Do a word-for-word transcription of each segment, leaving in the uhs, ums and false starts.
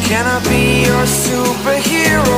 Can I be your superhero?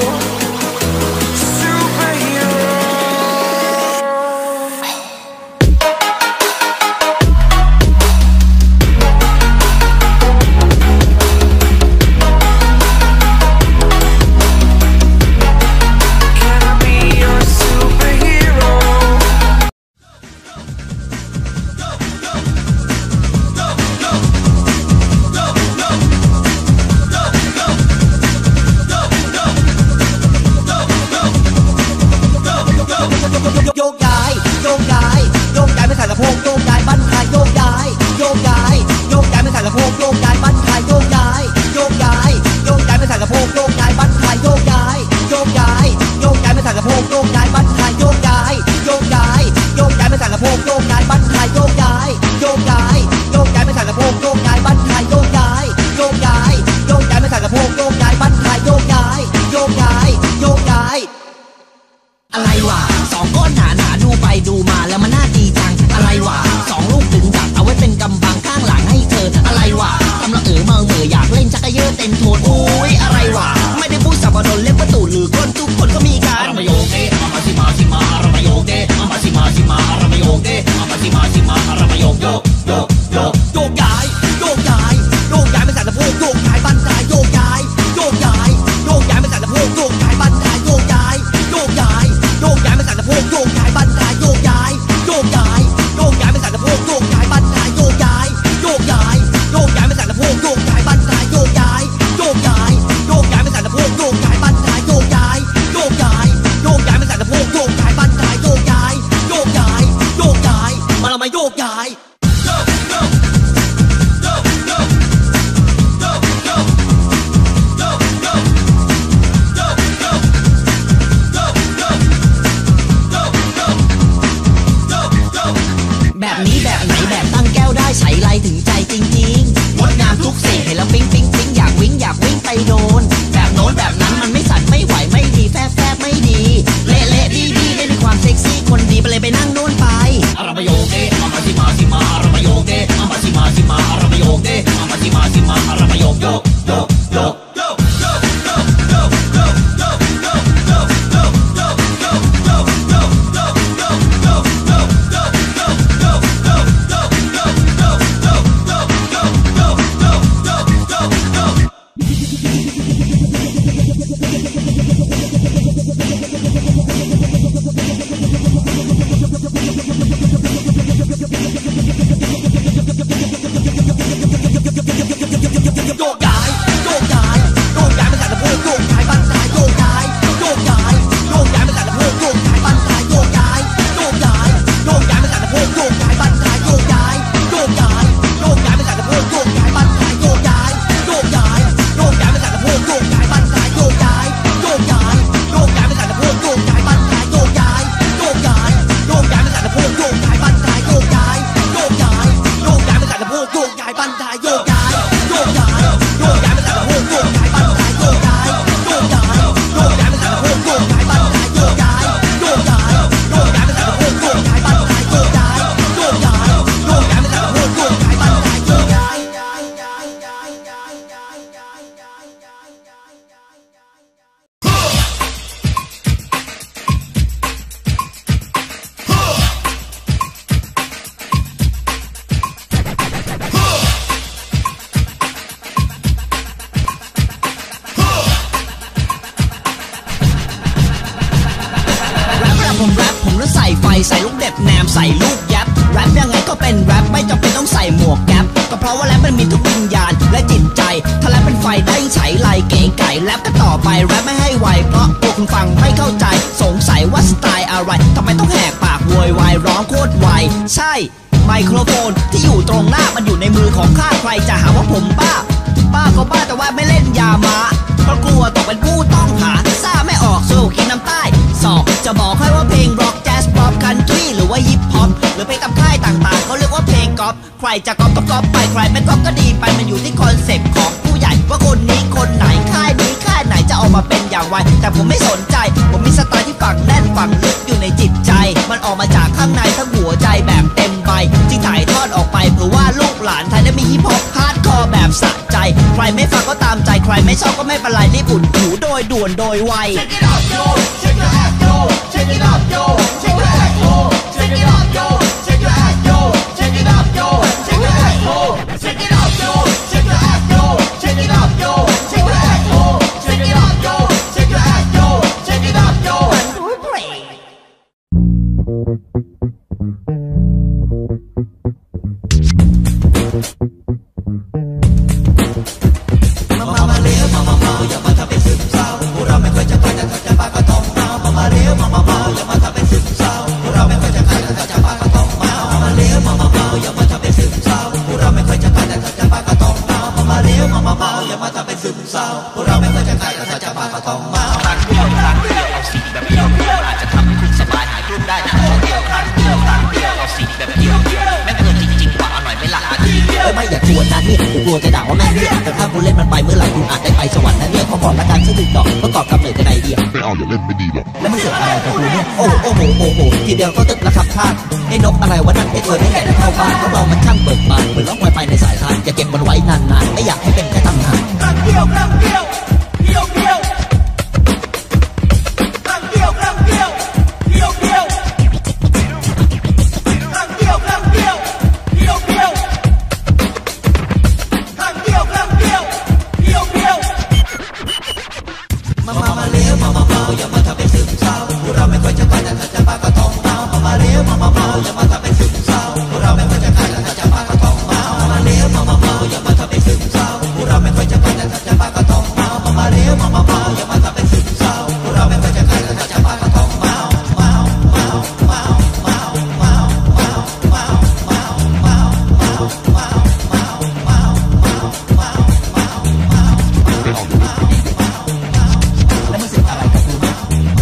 โยกย้ายโยกย้ายโยกย้ายไม่ใส่สะโพกโยกย้ายบ้านใครโยกย้ายโยกย้ายโยกย้ายไม่ใส่สะโพกโยกย้ายบ้านใครโยกย้ายโยกย้ายโยกย้ายไม่ใส่สะโพกโยกย้ายบ้านใครโยกย้ายโยกย้ายโยกย้ายไม่ใส่สะโพกโยกย้ายบ้านใครโยกย้ายโยกย้ายโยกย้ายไม่ใส่สะโพกโยกย้ายบ้านใครโยกย้ายโยกย้ายโยกย้ายไม่ใส่สะโพกโยกย้ายบ้านใครโยกย้ายโยกย้ายโยกย้ายไม่ใส่สะโพกโยกย้ายบ้านใครโยกย้ายโยกย้ายโยกย้ายอะไรวะสองก้อนหนาหนาดูไปดูมาแล้วมันน่าดีจังอะไรวะสองลูกถึงดักเอาไว้เป็นกำบังข้างหลังให้เธออะไรวะกำลังเอ๋อเมาเหม่ออยากเล่นชักกระเยอะเต็มโทนอุ้ยอะไรวะไม่ได้พูดสับปะรดเล็บประตูหรือก้นทุกคนก็มีกันรำโยกเดมามาสิมาสิมารำโยกเดมามาสิมาสิมารำโยกเดมามาสิมาสิมารำโยกโยกโยกโยกโยกย้ายโยกย้ายโยกย้ายไม่ใส่สะโพกโยกย้ายบ้านใครโยกย้ายโยกย้ายโยกย้ายไม่ใส่สะโพกโยกย้ายบ้านใครโยกย้ายโยกย้ายโยกย้ายไม่ใส่สะโพกโยกย้ายบ้านใครโยกย้ายโยกย้ายโยกย้ายไม่ใส่สะโพกโยกย้ายบ้านใครโยกย้ายโยกย้ายโยกย้ายไม่ใส่สะโพกโยกย้ายบ้านใครโยกย้ายโยกย้ายโยกย้ายไม่ใส่สะโพกโยกย้ายบ้านใครโยกย้ายโยกย้ายโยกย้ายไม่ใส่สะโพกโยกย้ายบ้านใครโยกย้ายโยกย้ายโยกย้ายมาเรามาโยกย้ายแบบนี้แบบไหนแบบตั้งแก้วได้ใส่ไรถึงใจจริงๆงดงามทุกสิ่งเห็นแล้วปิ๊งปิ๊งปิ๊งอยากวิ่งอยากวิ่งไปโดนแบบโน้นแบบนั้นมันไม่สั่นไม่ไหวไม่ดีแฟบแฟบไม่ดีเละเละดีดีได้ในความเซ็กซี่คนดีไปเลยไปนั่งโน้นไปรำโยกเดมามาสิมาสิมารำโยกเดมามาสิมาสิมารำโยกเดมามาสิมาสิมารำโยกโยกโยกโยกโยกย้ายโยกย้ายโยกย้ายไม่ใส่สะโพกโยกย้ายบ้านใครโยกย้ายโยกย้ายโยกย้ายไม่ใส่สะโพกโยกย้ายบ้านใครโยกย้ายโยกย้ายโยกย้ายไม่ใส่สะโพกโยกย้ายบ้านใครโยกย้ายโยกย้ายโยกย้ายไม่ใส่สะโพกโยกย้ายบ้านใครโยกย้ายโยกย้ายโยกย้ายไม่ใส่สะโพกโยกย้ายบ้านใครโยกย้ายโยกย้ายโยกย้ายไม่ใส่สะโพกโยกย้ายบ้านใครโยกย้ายโยกย้ายโยกย้ายไม่ใส่สะโพกโยกย้ายบ้านใครโยกย้ายโยกย้ายโยกย้ายไม่ใส่สะโพกโยกย้ายบ้านใครโยกย้ายโยกย้ายโยกย้ายไม่ใส่สะโพกโยกย้ายบ้านใครโยกย้ายโยกย้ายโยกย้ายไม่ใส่สะโพกโยกย้ายบ้านใครโยกย้ายโยกย้ายโยกย้ายไม่ใส่สะโพกโยกย้ายบ้านใครโยกย้ายโยกย้ายโยกย้ายไม่ใส่สะโพกโยกย้ายบ้านใครโยกย้ายผมแรปผมแล้วใส่ไฟใส่ลูกเด็บแนมใส่ลูกยับแรปยังไงก็เป็นแรปไม่จำเป็นต้องใส่หมวกแก๊ปก็เพราะว่าแรปมันมีทุกวิญญาณและจิตใจถ้าแรปเป็นไฟได้ใช้ไล่เก๋ไก่แรปก็ต่อไปแรปไม่ให้ไวเพราะพวกคุณฟังไม่เข้าใจสงสัยว่าสไตล์อะไรทำไมต้องแหกปากโวยวายร้องโคตรไวใช่ไมโครโฟนที่อยู่ตรงหน้ามันอยู่ในมือของข้าใครจะหาว่าผมบ้าบ้าก็บ้าแต่ว่าไม่เล่นยามาเพราะกลัวตกเป็นผู้ต้องหาซ่าไม่ออกสู้กินน้ำใต้สอกจะบอกให้ว่าเพลงร็อกแจ๊สป๊อปคันทรีหรือว่าฮิปฮอปหรือเพลงตามค่ายต่างๆเขาเรียกว่าเพลงก๊อปใครจะก๊อปก็ก๊อปไปใครไม่ก๊อปก็ดีไปมันอยู่ที่คอนเซ็ปต์ของผู้ใหญ่ว่าคนนี้คนไหนค่ายนี้ค่ายไหนจะออกมาเป็นอย่างไรแต่ผมไม่สนใจผมมีสไตล์ที่ฝังแน่นฝังลึกอยู่ในจิตใจมันออกมาจากข้างในทั้งหัวใจแบบเต็มใบจึงถ่ายทอดออกไปเพื่อว่าลูกหลานไทยได้มีฮิปฮอปฮาร์ดคอร์แบบสะใจใครรไม่ฟังก็ตามใจใครไม่ชอบก็ไม่เป็นไรรีบอุดหูโดยด่วนโดยไว Check it out yo check your act yo check it out yo check your act yo check it out yo check your act yo check it out yo check your act yo check it out yo check your act yo check it out yo check your act yo check it out yo check your act yo check it out yoมามามาเลี้ยวมามามาอย่ามาทำเป็นซึมเศร้าพวกเราไม่เคยจะไปแต่ถ้าจะไปก็ต้องมามามาเลี้ยวมามามาอย่ามาทำเป็นซึมเศร้าพวกเราไม่เคยจะไปแต่ถ้าจะไปก็ต้องมามามาเลี้ยวมามามาอย่ามาทำเป็นซึมเศร้าพวกเราไม่เคยจะไปแต่ถ้าจะไปก็ต้องมามามาเลี้ยวมามามาอย่ามาทำเป็นซึมเศร้าพวกเราไม่เคยจะไปแต่ถ้าจะไปก็ต้องมาครั้งเดียวครั้งเดียวเอาสีแบบเดียวเดียวอาจจะทำให้คุณสบายหายกลุ้มได้นะครั้งเดียวครั้งเดียวครั้งเดียวเอาสีแบบเดียวเดียวแม่งเกินจริงๆกว่าอร่อยไม่ละอาทิตย์เดียวไม่อยากชวนนะเนี่ยกูกลัวจะด่าว่าแม่งเนี่ยแต่ถ้ากูเล่นมันไปเมื่อไหร่คุณอาจได้ไปสวรรค์นะเนี่ยขอบอกละกันชื่อติดต่อประกอบกับเหนื่อยกันไอเดียไม่เอาอย่าเล่นไม่ดีหรอกแล้วมึงเสือกอะไรกับกูเนี่ยโอ้โอ้โหโอ้โหทีเดียวก็ตึกระขับท่าไอ้นกอะไรวะนั่นไอ้ตัวนี้ใหญ่เข้าบ้านเขาเรามันช่างเบิกบานเหมือนล่องลอยไปในสายทานจะเก็บมันไว้นานๆไม่อยากให้เป็นแค่ตำนานครั้งเดียวครั้งเดียวเดียวเดียวครั้งเดียวครั้งเดียวเดียวเดียวครั้งเดียวครั้งเดียวเดียวเดียวครั้งเดียวครั้งเดียวเดียวเดียวมามามาเลี้ยวมามามาอย่ามาทำเป็นซึมเศร้าพวกเราไม่ค่อยจะไปแต่ถ้าจะไปก็ต้องมามามาเลี้ยวมามามาอย่ามาทำเป็นซึมเศร้าพวกเราไม่ค่อยจะไปแต่ถ้าจะไปก็ต้องมามามาเลี้ยวมามามาอย่ามาทำเป็นซึมเศร้าพวกเราไม่ค่อยจะไปแต่ถ้าจะไปก็ต้องมามามาเลี้ยวมามามาอย่ามาทำเป็นซึมเศร้าพวกเราไม่ค่อยจะไปแต่ถ้าจะไปก็ต้องมามามามามามามามามามามาแล้วมึงเสือกอะไรกับกูเนี่ย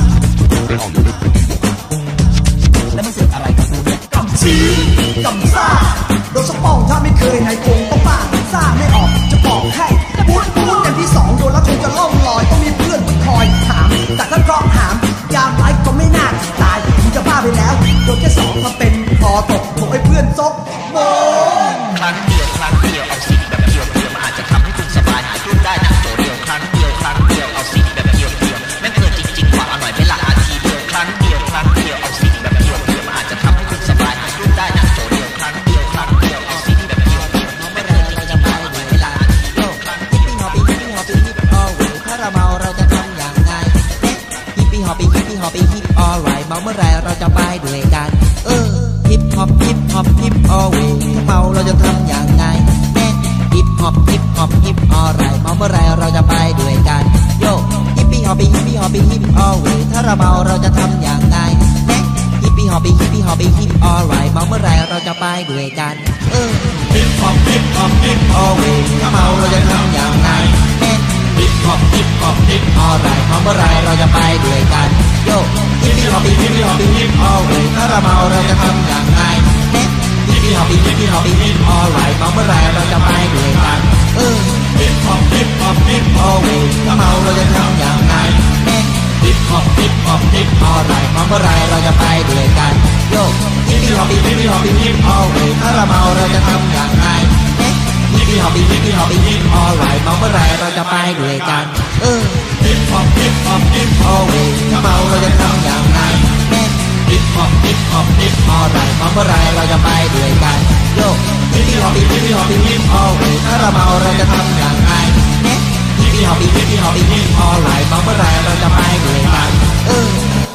แล้วมึงเสือกอะไรกับกูเนี่ยกำชีกำซ่าโดนสปองถ้าไม่เคยในคงต้องบ้าซ่าไม่ออกจะบอกให้พูดพูดกันที่สองโดนแล้วคงจะล่องลอยต้องมีเพื่อนคอยถามแต่ถ้าเคราะห์หามยามไร้ก็ไม่น่าตายมึงจะบ้าไปแล้วโดนแค่สองมาเป็นคอตกโถไอ้เพื่อนซกโมครั้งเดียวครั้งเดียวเอาสีแบบเดียวเดียวมันอาจจะทำให้คุณสบายหายกลุ้มได้นะโจเดียวครั้งเดียวครั้งเดียวเอาสีแบบเดียวเดียวแม่งเกินจริงๆกว่าอร่อยไม่ละอาทีเดียวครั้งเดียวครั้งเดียวเอาสีแบบเดียวเดียวมันอาจจะทำให้คุณสบายหายกลุ้มได้นะโจเดียวครั้งเดียวครั้งเดียวเอาสีแบบเดียวเดียวไม่ได้เราจะไปด้วยเวลาโยฮิปปี้ฮอปปี้ฮิปปี้ฮอปปี้ฮิปออลเวถ้าเราเมาเราจะทำอย่างไรฮิปปี้ฮอปปี้ฮิปปี้ฮอปปี้ฮิปออลไรเมาเมื่อไรเราจะไปด้วยกันเออฮิปฮอปฮิปฮอปฮิปออลเวถ้าเมาเราจะทำอย่างไรฮิปฮอปฮิปฮอปฮิปออลไรเมาเมื่อไรเราจะไปด้วยกันโยฮิปปี้ฮอปปี้ฮิปปี้ฮอปปี้ฮิปออลเวถ้าเราเมาเราจะทำอย่างไรฮิปปี้ฮอปปี้ฮิปปี้ฮอปปี้ฮิปออลไรเมาเมื่อไรเราจะไปด้วยกันเออฮิปฮอปฮิปฮอปฮิปออลเวถ้าเมาเราจะทำอย่างไรฮิปฮอปฮิปฮอปฮิปออลไรเมาเมื่อไรเราจะไปด้วยกันโยฮิปปี้ฮอปปี้ฮิปปี้ฮอปปี้ฮิปออลเวถ้าเราเมาเราจะทำอย่างไรฮิปปี้ฮอปปี้ฮิปปี้ฮอปปี้ฮิปออลไรเมาเมื่อไรเราจะไปด้วยกันเออฮิปฮอปฮิปฮอปฮิปออลเวถ้าเมาเราจะทำอย่างไรฮิปฮอปฮิปฮอปฮิปออลไรเมาเมื่อไรเราจะไปด้วยกันโยฮิปปี้ฮอปปี้ฮิปปี้ฮอปปี้ฮิปออลเวถ้าเราเมาเราจะทำอย่างไรฮิปปี้ฮอปปี้ฮิปปี้ฮอปปี้ฮิปออลไรเมาเมื่อไรเราจะไปด้วยกันเออฮิปฮอปฮิปฮอปฮิปออลเวถ้าเมาเราจะทำอย่างไรฮิปฮอปฮิปฮอปฮิปออลไรเมาเมื่อไรเราจะไปด้วยกันโยฮิปปี้ฮอปปี้ฮิปปี้ฮอปปี้ฮิปออลเวถ้าเราเมาเราจะทำอย่างไรฮิปปี้ฮอปปี้ฮิปปี้ฮอปปี้ฮิปออลไรเมาเมื่อไรเราจะไปด้วยกันเออ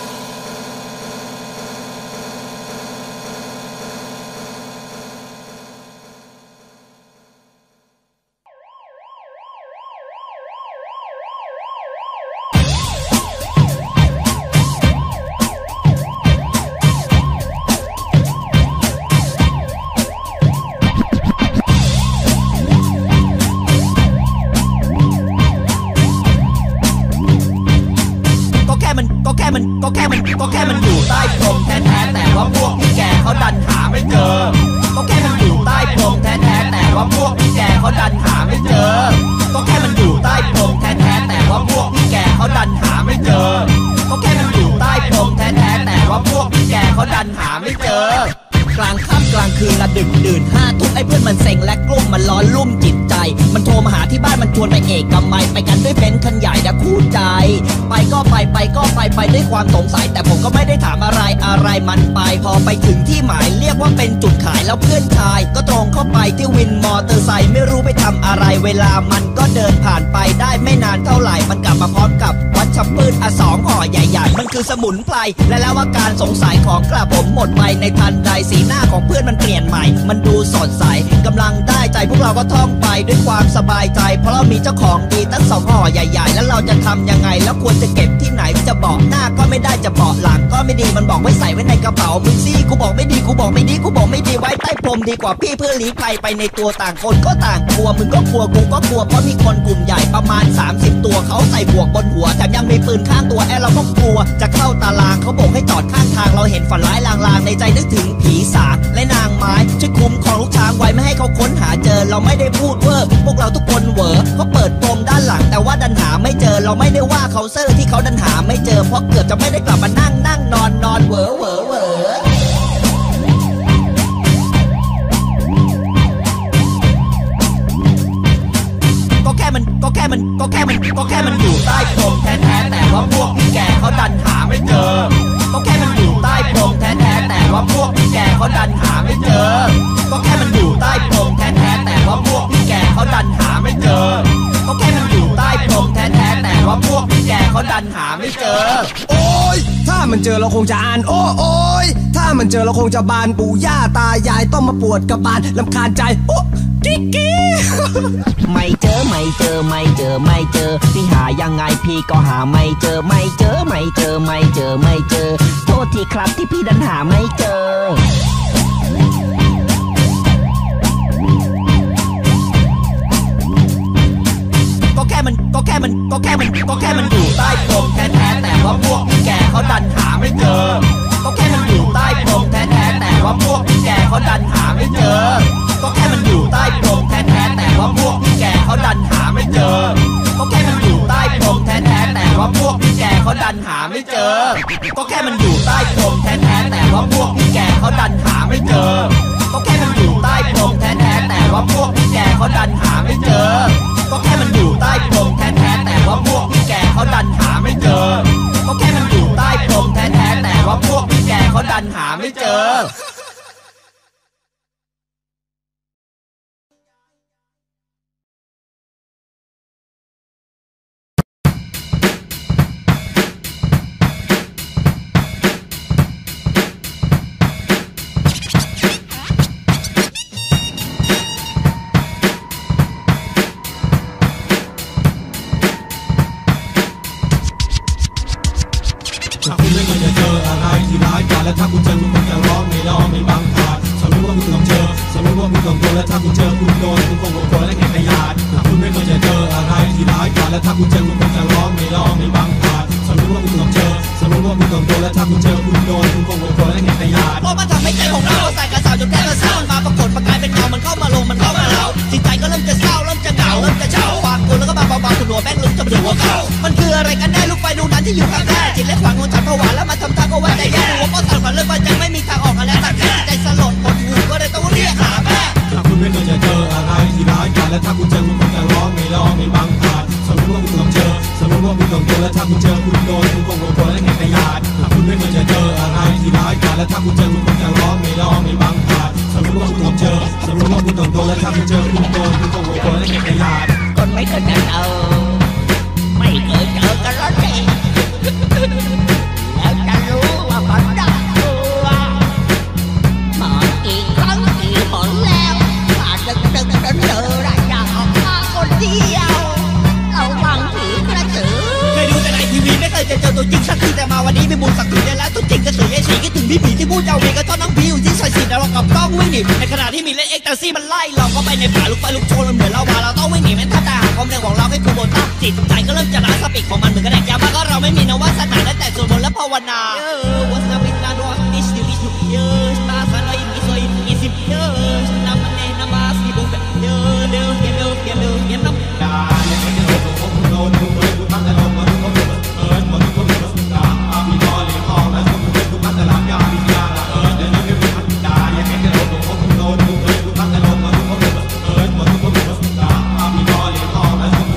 มันก็แค่มันก็แค่มันอยู่ใต้พรมแท้ๆแต่ว่าพวกพี่แกเขาดันหาไม่เจอก็แค่มันอยู่ใต้พรมแท้ๆแต่ว่าพวกพี่แกเขาดันหาไม่เจอก็แค่มันอยู่ใต้พรมแท้ๆแต่ว่าพวกพี่แกเขาดันหาไม่เจอก็แค่มันอยู่ใต้พรมแท้ๆแต่ว่าพวกพี่แกเขาดันหาไม่เจอกลางค่ำกลางคืนละดึกดื่นห้าทุ่มไอ้เพื่อนมันเซ็งและกลุ้มมันร้อนลุ่มจิตใจมันโทรมาหาที่บ้านมันชวนไปเอกมัยไปกันด้วยเบนซ์คันใหญ่นะคู่ใจไปก็ไปไปก็ไปไปด้วยความสงสัยแต่ผมก็ไม่ได้ถามอะไรอะไรมันไปพอไปถึงที่หมายเรียกว่าเป็นจุดขายแล้วเพื่อนชายก็ตรงเข้าไปที่วินมอเตอร์ไซค์ไม่รู้ไปทำอะไรเวลามันก็เดินผ่านไปได้ไม่นานเท่าไหร่มันกลับมาพร้อมกับวัชพืชอ่ะสองห่อใหญ่ๆมันคือสมุนไพรและแล้วอาการสงสัยของกระผมหมดไปในทันใดสีหน้าของเพื่อนมันเปลี่ยนใหม่มันดูสดใสกำลังได้ใจพวกเราก็ท่องไปด้วยความสบายใจเพราะเรามีเจ้าของดีตั้งสองห่อใหญ่ๆแล้วเราจะทำยังไงแล้วควรจะเก็บที่ไหนจะเบาะหน้าก็ไม่ได้จะเบาะหลังก็ไม่ดีมันบอกไว้ใส่ไว้ในกระเป๋ามึงซี่กูบอกไม่ดีกูบอกไม่ดีกูบอกไม่ดีไว้ใต้พรมดีกว่าพี่เพื่อลี้ภัยไปในตัวต่างคนก็ต่างกลัวมึงก็กลัวกูก็กลัวเพราะมีคนกลุ่มใหญ่ประมาณสามสิบตัวเขาใส่บวกบนหัวแถมยังมีปืนข้างตัวแอเราก็กลัวจะเข้าตารางเขาบอกให้จอดข้างทางเราเห็นฝันร้ายลางๆในใจนึกถึงผีสางและนางไม้ช่วยคุ้มของลูกช้างไว้ไม่ให้เขาค้นหาเจอเราไม่ได้พูดเวอร์พวกเราทุกคนเหวอเขาเปิดโปงด้านหลังแต่ว่าดันหาไม่เจอเราไม่ได้ว่าเขาเซอร์ที่เขาดันหาไม่เจอเพราะเกือบจะไม่ได้กลับมานั่งนั่งนอนนอนเหวอเหวอเหวอก็แค่มันก็แค่มันก็แค่มันก็แค่มันอยู่ใต้พรมแท้ๆแต่ว่าพวกพี่แกเขาดันหาไม่เจอก็แค่มันอยู่ใต้พรมแท้ๆแต่ว่าพวกพี่แกเขาดันหาไม่เจอก็แค่มันอยู่ใต้พรมแท้ๆแต่ว่าพวกพี่แกเขาดันหาไม่เจอก็แค่มันอยู่ใต้พรมแท้ๆแต่ว่าพวกพี่แกเขาดันหาไม่เจอโอ้ยถ้ามันเจอเราคงจะอ่านโอ้โอ้ยถ้ามันเจอเราคงจะบานปู่ย่าตายายต้องมาปวดกระบาลลำคาญใจโอ้กิ๊กกิ๊กไม่เจอไม่เจอไม่เจอไม่เจอพี่หายังไงพี่ก็หาไม่เจอไม่เจอไม่เจอไม่เจอไม่เจอโทษทีครับที่พี่ดันหาไม่เจอก็แค่มันก็แค่มันก็แค่มันก็แค่มันอยู่ใต้พรมแท้ๆแต่ว่าพวกพี่แกเขาดันหาไม่เจอก็แค่มันอยู่ใต้พรมแท้ๆแต่ว่าพวกพี่แกเขาดันหาไม่เจอก็แค่มันอยู่ใต้พรมแท้ๆแต่ว่าพวกพี่แกเขาดันหาไม่เจอก็แค่มันอยู่ใต้พรมแท้ๆแต่ว่าพวกพี่แกเขาดันหาไม่เจอก็แค่มันอยู่ใต้พรมแท้ๆแต่ว่าพวกพี่แกเขาดันหาไม่เจอก็แค่มันอยู่ใต้พรมแท้ๆแต่ว่าพวกพี่แกเขาดันหาไม่เจอก็แค่มันอยู่ใต้พรมแท้ๆแต่ว่าพวกพี่แกเขาดันหาไม่เจอก็แค่มันอยู่ใต้พรมแท้ๆแต่ว่าพวกพี่แกเขาดันหาไม่เจอและถ้าคุณเจอคุณคงจะร้องไม่ร้องไม่บังอาจฉันรู้ว่าคุณต้องเจอฉันรู้ว่าคุณต้องโดนและถ้าคุณเจอคุณโดนคุณคงโกรธและแข็งขยาดคุณไม่เคยจะเจออะไรที่ร้ายกาจและถ้าคุณเจอคุณคงจะร้องไม่ร้องไม่บังอาจฉันรู้ว่าคุณต้องเจอฉันรู้ว่าคุณต้องโดนและถ้าคุณเจอคุณโดนคุณคงโกรธและแข็งขยาดเพราะมันทำให้ใจของเราใส่กระสาวจนแทบจะเศร้ามันมาปรากฏประกายเป็นเงามันเข้ามาลงมันเข้ามาเล่าจิตใจก็เริ่มจะเศร้าเริ่มจะเหงาเริ่มจะเฉาความกลัวแล้วก็มาเบาๆคุณหัวแม่งลึกจะเดือดหัวเข่ามันคืออะไรกันแน่ลูกไฟดวงนั้นที่อยู่ข้างแท้จิตและขวางของฉันผวาแล้วมาทำท่าก็ว่าใจแย่หัวก็สั่นฝันเริ่มว่ายังไม่มีทางออกแล้วตัดแค่ใจสลดหดหูก็เลยต้องเรียกหาแม่ถ้าคุณไม่เคยจะเจออะไรที่ร้ายกาจและถ้าคุณเจอคุณคงจะร้องไม่ร้องไม่บังอาจฉันรู้ว่าคุณต้องเจอฉันรู้ว่าคุณต้องโดนและถ้าคุณเจอคุณโดนคุณคงโกรธและแข็งขยาดถ้าคุณไม่เคยจะเจออะไรที่ร้ายกาจและถ้าคุณเจอคุณคงจะร้องไม่ร้องไม่บังอาจฉันรู้ว่าคุณต้องเจอฉันรู้ว่าคุณต้องโดนและถ้าคุณเจอคุณโดนคุณคงโกรธและแข็งขยาดคนไม่เคยจะเจอไม่เคยเจอกันแล้วสิแล้วจะรู้ว่ามันน่ากลัวมากี่ครั้งกี่หนแล้วมาดึกดึกเดินเดินได้อยากออกมาคนเดียวเราวางผีกระสือเคยดูแต่ในทีวีไม่เคยจะเจอตัวจริงสักทีแต่มาวันนี้มีบุญสักทีแล้วตัวจริงกระสือไอ้สีคิดถึงพี่ผีที่พูดเจ้าวีก็ชอบน้องผีอยู่ที่ซอยสี่แล้วเรากับต้องวิ่งหนีในขณะที่มีเล่นเอ็กซ์ตาซี่มันไล่เราก็ไปในป่าลูกไฟลูกโชนเหมือนเราว่าเราต้องวิ่งหนีแม้ถ้าแต่หาความเร็วของเราให้กูบนตั้งจิตใจก็เริ่มจะล้าสปิกของมันเหมือนกระแดกยาบ้าก็เราไม่มีนวาสนาและแต่สวดมนต์และภาวนา What's up with that rock this still is two years ตาสลายอีโซอีอีสิบ years น้ำมันเนน้ำมาสีบุกแบบเยอะเร็วเร็วเร็วเร็วเร็วน้ำตาอย่าให้เราโดนโดนทุกคนทุกท่านแต่ลงมาทุกคนเอิร์ดหมดทุกคนทุกตาอาบีนอลีออกและทุกคนทุกท่านแต่รับยาบิยาละเอิร์ดเดินเดินทุกท่านตาอย่าให้เราโดนโดนทุกคนทุกท่านแต่ลงมาทุกคนเอิร์ดหมดทุกคนทุกตาอาบีนอลีออกและทุก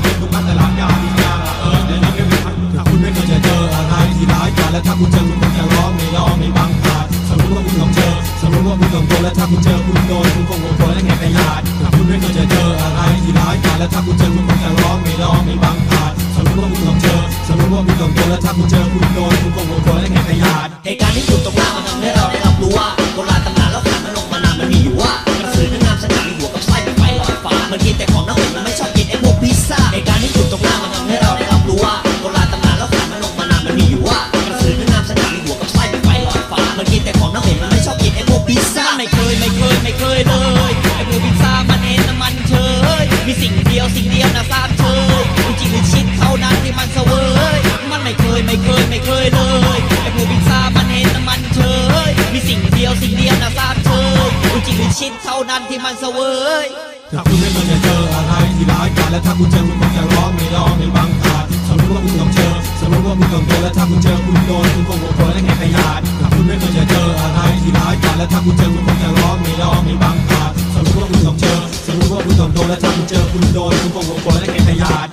คุณเจอคุณโดนคุณคงหัวโผล่และแหกขยาดเหตุการณ์ที่อยู่ตรงหน้ามันทำให้เราได้รับรู้ว่าโบราณตำนานแล้วขานมันลงมานานมันมีอยู่ว่ากระสือนั้นงามสง่ามีหัวกับไส้เป็นไฟลอยฟ้ามันกินแต่ของน้ำเหม็นมันไม่ชอบกินไอ้พวกพิซซ่าเหตุการณ์ที่อยู่ตรงหน้ามันทำให้เราได้รับรู้ว่าโบราณตำนานแล้วขานมันลงมานานมันมีอยู่ว่ากระสือนั้นงามสง่ามีหัวกับไส้เป็นไฟลอยฟ้ามันกินแต่ของน้ำเหม็นมันไม่ชอบกินไอ้พวกพิซซ่าไม่เคยไม่เคยไม่เคยเลยไอ้พวกพิซซ่ามันเอ็นน้ำมันเชยมีสิ่งเดียวสิ่งเดียวนะทราบเชยจริงหรือชิดเท่านั้นที่มันเสวยมันไม่เคยไม่เคยไม่เคยเลยไอ้พวกพิซซ่ามันเอ็นน้ำมันเชยมีสิ่งเดียวสิ่งเดียวนะทราบเชยจริงหรือชิดเท่านั้นที่มันเสวยถ้าคุณไม่เคยจะเจออะไรที่ร้ายกาจและถ้าคุณเจอคุณคงจะร้องไม่ร้องไม่บังอาจสมมติว่าคุณต้องเจอสมมติว่าคุณต้องเจอและถ้าคุณเจอคุณโดนคุณคงหัวโผล่และแหกขยาดถ้าคุณไม่เคยจะเจออะไรที่ร้ายกาจและถ้าคุณเจอคุณคงจะร้องไม่ร้องไม่บังอาจสมมติว่าคุณต้องเจอสมมติว่าคุณต้องโดนและถ้าคุณเจอคุณโดนคุณคงหัวโผล่และแหกขยาด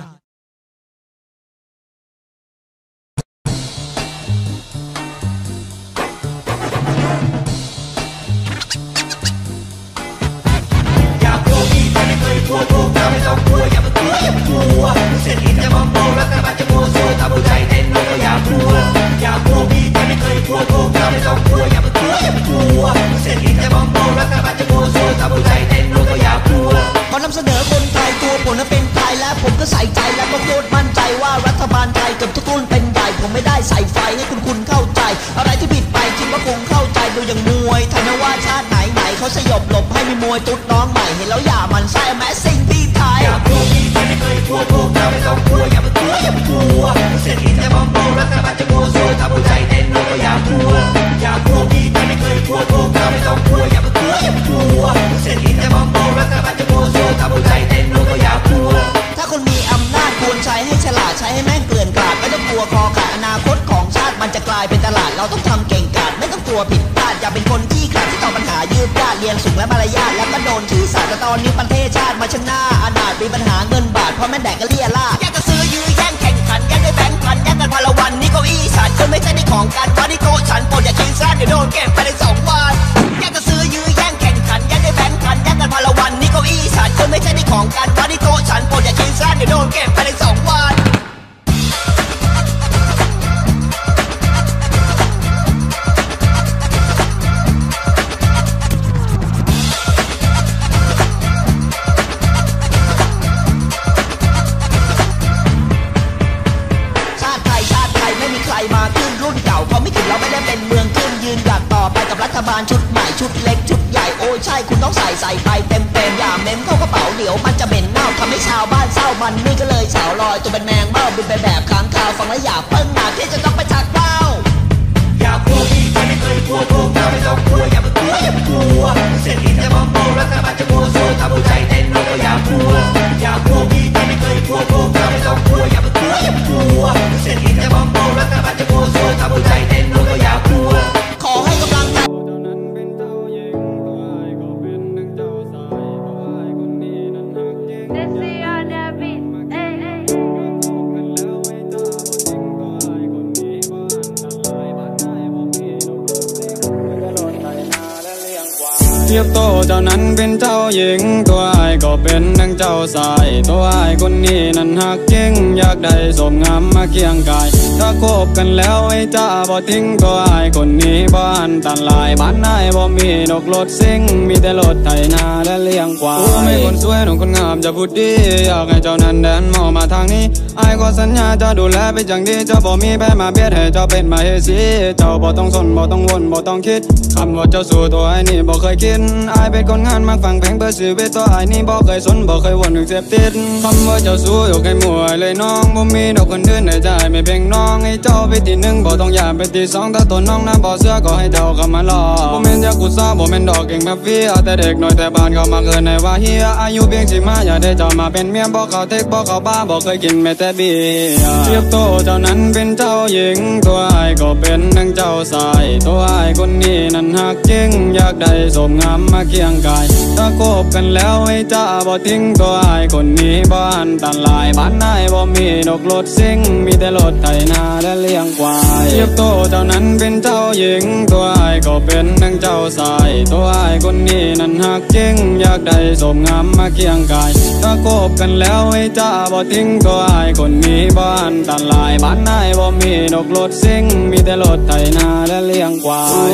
กลัวพวกเราไม่ต้องกลัวอย่าไปกลัวอย่าไปกลัวเศรษฐีจะมองโตแล้วแต่มันจะมัวซวยตาบุใจเต้นด้วยก็อย่ากลัวอย่ากลัวพี่แต่ไม่เคยกลัวพวกเราไม่ต้องกลัวอย่าไปกลัวอย่าไปกลัวเศรษฐีจะมองโตแล้วแต่มันจะมัวซวยตาบุใจเต้นด้วยก็อย่ากลัวขอนำเสนอคนไทยตัวผมนั้นเป็นไทยและผมก็ใส่ใจและก็โคตรมั่นใจว่ารัฐบาลไทยกับทุกรุ่นเป็นใหญ่ผมไม่ได้ใส่ไฟให้คุณคุณเข้าใจอะไรที่ผิดไปคิดว่าคงเข้าใจดูอย่างมวยไทยไม่ว่าชาติไหนไหนเขาสยบหลบให้มีมวยตุ๊ดน้องใหม่เห็นแล้วอย่ามันไส้แม้สิ่งที่อย่ากลัวพี่แต่ไม่เคยกลัวพวกเราไม่ต้องกลัวอย่าไปกลัวอย่าไปกลัวเศรษฐีจะมองโตแล้วแต่มันจะมัวซวยตาบุใจเต้นด้วยก็อย่ากลัวอย่ากลัวพี่แต่ไม่เคยกลัวพวกเราไม่ต้องกลัวอย่าไปกลัวอย่าไปกลัวเศรษฐีจะมองโตแล้วแต่มันจะมัวซวยตาบุใจเต้นด้วยก็อย่ากลัวถ้าคนมีอำนาจควรใช้ให้ฉลาดใช้ให้แม่งเกลื่อนกลาดไม่ต้องกลัวคอขาดอนาคตของชาติมันจะกลายเป็นตลาดเราต้องทำเก่งกาจไม่ต้องกลัวผิดพลาดอย่าเป็นคนขี้ขลาดที่ตอบปัญหายืดยาดเรียนสูงและมารยาทแล้วก็โดนถือสาแต่ตอนนี้ประเทศชาติมาชนะอนาถมีปัญหาเงินบาทเพราะแม่แดกก็เลี่ยล่าแย่งกันซื้อยื้อแย่งแข่งขันแย่งด้วยแบงค์พันแย่งกันพลวันนี่เก้าอี้ฉันเธอไม่ใช่ในของกันว่าที่โต๊ะฉันโปรดอย่าคิดสั้นเดี๋ยวโดนเก็บไปในสองวันแย่งกันซื้อยื้อแย่งแข่งขันแย่งด้วยแบงค์พันแย่งกันพลวันนี่เก้าอี้ฉันเธอไม่ใช่ในของกันว่าที่โต๊ะฉันโปรดอย่าคิดสั้นเดี๋ยวโดนเก็บไปในสองวันมาขึ้นรุ่นเก่าเขาไม่ถึงเราไม่ได้เป็นเมืองขึ้นยืนหยัดต่อไปกับรัฐบาลชุดใหม่ชุดเล็กชุดใหญ่โอ้ใช่คุณต้องใส่ใส่ไปเต็มเต็มอย่าเม้มเข้ากระเป๋าเดี๋ยวมันจะเหม็นเน่าทำให้ชาวบ้านเศร้ามันนี่ก็เลยเฉาลอยตัวเป็นแมงเม่าบินไปแบบค้างคาวฟังแล้วอย่าเพิ่งหนาที่จะต้องไปชักเป้าอย่ากลัวพี่แต่ไม่เคยกลัวพวกเราไม่ต้องกลัวอย่าไปกลัวอย่าไปกลัวเศรษฐีจะมองโตรัฐบาลจะมัวซวยตาบุใจเต้นด้วยก็อย่ากลัวอย่ากลัวพี่แต่ไม่เคยกลัวพวกเราไม่ต้องกลัวอย่าไปกลัวอย่าไปกลัวเศรษฐีจะมองโตรัฐบาลจะมัวซวยตาบุใจเต้นด้วยก็อย่ากลัวขอให้กำลังใจเทียบโตเจ้านั้นเป็นเจ้าหญิงตัวไอ้ก็เป็นนังเจ้าสายตัวไอ้คนนี้นั้นหักจริงอยากได้สมงามมาเคียงกายถ้าคบกันแล้วไอ้จ้าบ่ทิ้งตัวไอ้คนนี้บ้านตันลายบ้านนายบ่มีดอกรถซิ่งมีแต่รถไถนาและเลี้ยงควายโอ้ไม่คนสวยน้องคนงามจะพูดดีอยากให้เจ้านั้นเดินมองมาทางนี้ไอ้ก็สัญญาจะดูแลเป็นอย่างดีเจ้าบ่มีแพ้มาเบียดให้เจ้าเป็นมาเฮสีเจ้าบ่ต้องสนบ่ต้องวนบ่ต้องคิดคำว่าเจ้าสู่ตัวไอ้นี่บ่เคยคิดไอ้เป็นคนงานมักฟังเพลงเพื่อชีวิตตัวไอ้นี่บ่เคยสนบ่เคยวนถึงเสพติดคำว่าเจ้าสู้อยู่ใกล้หมวยเลยน้องบ่มีดอกคนอื่นในใจไม่เพ่งน้องให้เจ้าไปที่หนึ่งบ่ต้องอยากไปที่สองถ้าตัวน้องนะบ่เสื้อก็ให้เจ้าเข้ามาล้อบ่แม่นยากุซ่าบ่แม่นดอกเก่งแบบเฟียแต่เด็กน้อยแต่บ้านเขามาเกินในว่าเฮียอายุเพียงสิบห้าอย่าได้เจ้ามาเป็นเมียบ่เขาเทคบ่เขาบ้าบ่เคยกินแม้แต่เบียร์เทียบโตเจ้านั้นเป็นเจ้าหญิงตัวไอ้ก็เป็นนังเจ้าสายตัวไอ้คนนี้นั้นหักจริงอยากได้สมงามามมาเคียงกายถ้าคบกันแล้วไอ้จ้าบ่ทิ้งตัวไอ้คนนี้บ้านตันลายบ้านนายบ่มีนกรถซิ่งมีแต่รถไถนาและเลี้ยงควายเทียบโตเจ้านั้นเป็นเจ้าหญิงตัวไอ้ก็เป็นทั้งเจ้าชายตัวไอ้คนนี้นั้นหักจริงอยากได้สมงามมาเคียงกายถ้าคบกันแล้วไอ้จ้าบ่ทิ้งตัวไอ้คนนี้บ้านตันลายบ้านนายบ่มีนกรถซิ่งมีแต่รถไถนาและเลี้ยงควาย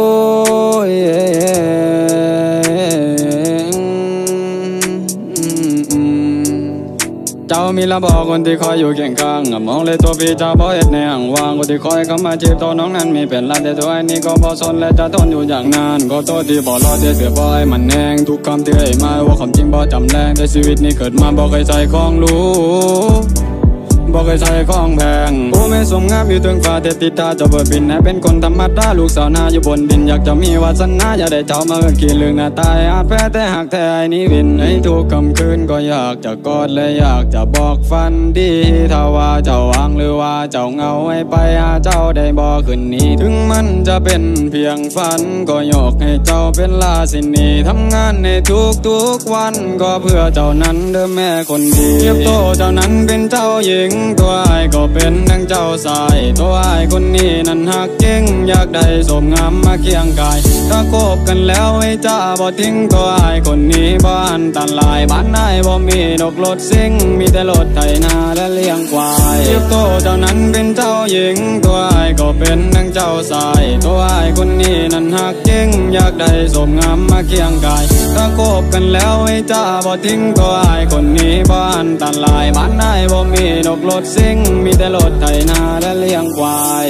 เจ้ามีละบอกคนที่คอยอยู่เคียงข้างมองเลยตัวพี่เจ้าบ่เอ็ดในห่างว่างคนที่คอยเข้ามาจีบตัวน้องนั้นมีเป็นละแต่ตัวไอ้นี่ก็บ่สนและจะทนอยู่อย่างนานก็ตัวที่บ่รอดเสียบ่ให้มันแห้งทุกคำที่ให้มาว่าความจริงบ่จำแรงแต่ชีวิตนี้เกิดมาบ่เคยใจของรู้บ่เคยใช้ของแพงผู้ไม่สมงามอยู่ถึงฟ้าแต่ติดตาจะเบิดบินให้เป็นคนธรรมดาลูกสาวนาอยู่บนดินอยากจะมีวาสนาอยากได้เจ้ามาเอิ้นขี้ลืมหน้าตายอาจแพ้แต่หากแท้ไอ้นี้วินให้ทุกค่ำคืนก็อยากจะกอดและอยากจะบอกฝันดีถ้าว่าเจ้าวางหรือว่าเจ้าเงาให้ไปหาเจ้าได้บ่คืนนี้ถึงมันจะเป็นเพียงฝันก็ยกให้เจ้าเป็นราชินีทำงานในทุกๆวันก็เพื่อเจ้านั้นเด้อแม่คนดีเทียบโตเจ้านั้นเป็นเจ้าหญิงตัวไอ้ก็เป็นทั้งเจ้าชายตัวไอ้คนนี้นั้นหักจริงอยากได้สมงามมาเคียงกายถ้าคบกันแล้วไอ้จ้าบ่ทิ้งตัวไอ้คนนี้บ้านตันลายบ้านนายบ่มีนกรถซิ่งมีแต่รถไถนาและเลี้ยงควายเทียบโตเจ้านั้นเป็นเจ้าหญิงตัวไอ้ก็เป็นทั้งเจ้าชายตัวไอ้คนนี้นั้นหักจริงอยากได้สมงามมาเคียงกายถ้าคบกันแล้วไอ้จ้าบ่ทิ้งตัวไอ้คนนี้บ้านตันลายบ้านนายบ่มีนกรถซิ่งมีแต่รถไถนาและเลี้ยงควาย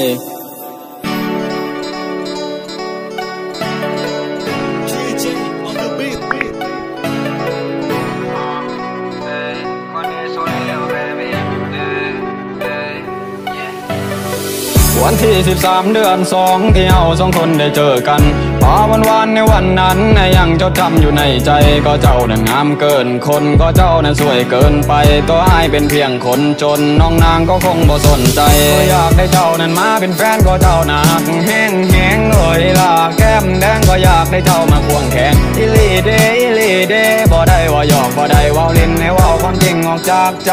วันที่สิบสามเดือนสองที่เราสองคนได้เจอกันพอวันวันในวันนั้นยังจดจำอยู่ในใจก็เจ้านั้นงามเกินคนก็เจ้านั้นสวยเกินไปตัวอ้ายเป็นเพียงคนจนน้องนางก็คงบ่สนใจก็อยากได้เจ้านั้นมาเป็นแฟนก็เจ้าหนักแห้งแห้งเลยล่ะแก้มแดงก็อยากได้เจ้ามาควงแขนอิลีเดอิลีเดบ่ได้ว่าหยอกบ่ได้ว่าเล่นให้ว่าความจริงออกจากใจ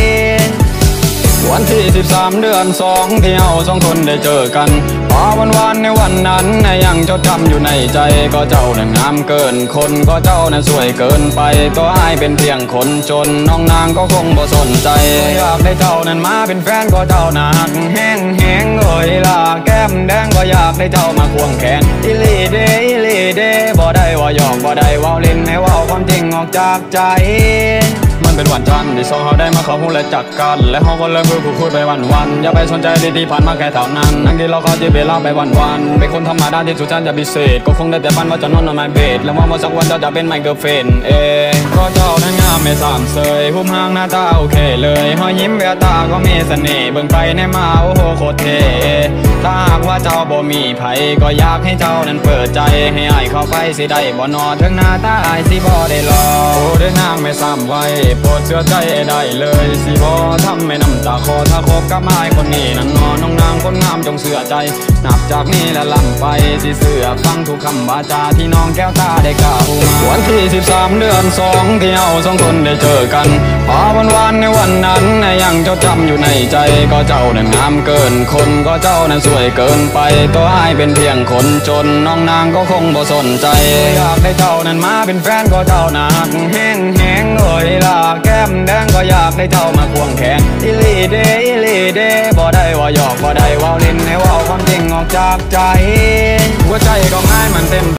วันที่สิบสามเดือนสองที่เราสองคนได้เจอกันพอวันวันในวันนั้นยังจดจำอยู่ในใจก็เจ้านั้นงามเกินคนก็เจ้านั้นสวยเกินไปตัวอ้ายเป็นเพียงคนจนน้องนางก็คงบ่สนใจอยากได้เจ้านั้นมาเป็นแฟนก็เจ้าหนักแห้งแห้งเลยล่ะแก้มแดงก็อยากได้เจ้ามาควงแขนอิลีเดอิลีเดบ่ได้ว่าหยอกบ่ได้ว่าเล่นให้ว่าความจริงออกจากใจมันเป็นวันจันทร์ที่สองเขาได้มาเข้าหูและจักกันและเขาก็เริ่มพูดคุยไปวันวันอย่าไปสนใจที่ผ่านมาแค่เท่านั้นนั่งที่เราเขาจะเวลาไปวันวันเป็นคนธรรมดาที่สุดฉันจะพิเศษก็คงได้แต่ฝันว่าจะนอนนอนไม้เบดแล้วว่าสักวันเจ้าจะเป็นไมเคิลเฟนเองก็เจ้านั้นงามไม่สามเสยหุ้มห่างหน้าตาโอเคเลยหอยยิ้มแววตาก็มีเสน่ห์เบิ่งไปในมาโอ้โหโคตรเท่ถ้าหากว่าเจ้าบ่มีไผก็อยากให้เจ้านั้นเปิดใจให้อ้ายเข้าไปสิได้บ่นอถึงหน้าตาอ้ายสิบ่ได้รอโอ้ได้นางไม่ซ้ำไว้โปรดเชื่อใจได้เลยสิบ่ทำไม่น้ำตาคอถ้าคบกับอ้ายคนนี้นั่นนอนน้องนางคนงามจงเชื่อใจนับจากนี้และล่ำไปสิเสือฟังทุกคำวาจาที่น้องแก้วตาได้กล่าวมาวันที่สิบสามเดือนสองที่เราสองคนได้เจอกันพอวันวันในวันนั้นยังจดจำอยู่ในใจก็เจ้านั้นงามเกินคนก็เจ้านั้นสวยเกินไปตัวอ้ายเป็นเพียงคนจนน้องนางก็คงบ่สนใจอยากได้เจ้านั้นมาเป็นแฟนก็เจ้าหนักแห้งแห้งเลยล่ะแก้มแดงก็อยากได้เจ้ามาควงแขนอิลีเดอิลีเดบ่ได้ว่าหยอกบ่ได้ว่าเล่นให้ว่าความจริงออกจากใจหัวใจก็ง่ายมันเต็ม